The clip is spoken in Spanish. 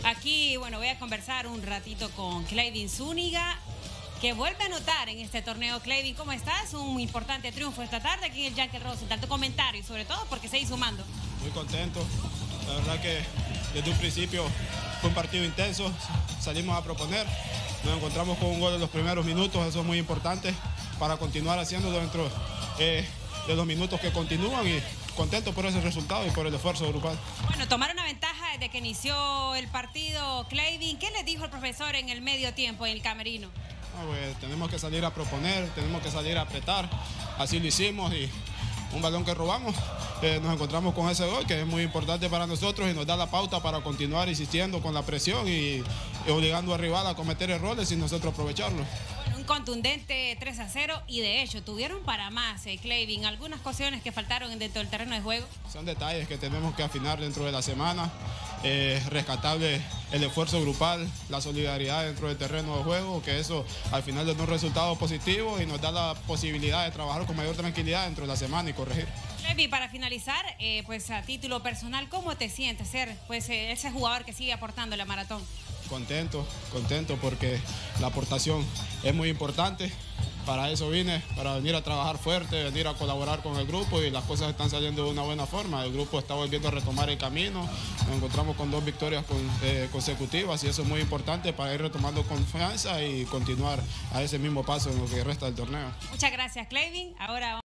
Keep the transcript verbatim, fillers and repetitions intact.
Aquí, bueno, voy a conversar un ratito con Cleivin Zúñiga, que vuelve a anotar en este torneo. Cleivin, ¿cómo estás? Un importante triunfo esta tarde aquí en el Yankee Rosenthal. Tu comentario, y sobre todo porque seguís sumando. Muy contento. La verdad que desde un principio fue un partido intenso. Salimos a proponer. Nos encontramos con un gol en los primeros minutos. Eso es muy importante para continuar haciéndolo dentro eh, de los minutos que continúan. Y contento por ese resultado y por el esfuerzo grupal. Bueno, tomaron una ventaja desde que inició el partido. Cleivin, ¿qué les dijo el profesor en el medio tiempo, en el camerino? Ah, pues, tenemos que salir a proponer, tenemos que salir a apretar. Así lo hicimos y un balón que robamos, eh, nos encontramos con ese gol que es muy importante para nosotros y nos da la pauta para continuar insistiendo con la presión y, y obligando al rival a cometer errores y nosotros aprovecharlos. Bueno, un contundente tres a cero y de hecho tuvieron para más, eh, Cleivin, algunas cuestiones que faltaron dentro del terreno de juego. Son detalles que tenemos que afinar dentro de la semana. Eh, rescatable el esfuerzo grupal, la solidaridad dentro del terreno de juego, que eso al final da un resultado positivo y nos da la posibilidad de trabajar con mayor tranquilidad dentro de la semana y corregir. Cleivin, para finalizar, eh, pues a título personal, ¿cómo te sientes ser pues, eh, ese jugador que sigue aportando en la maratón? Contento, contento porque la aportación es muy importante. Para eso vine, para venir a trabajar fuerte, venir a colaborar con el grupo y las cosas están saliendo de una buena forma. El grupo está volviendo a retomar el camino, nos encontramos con dos victorias con, eh, consecutivas y eso es muy importante para ir retomando confianza y continuar a ese mismo paso en lo que resta del torneo. Muchas gracias, Cleivin. Ahora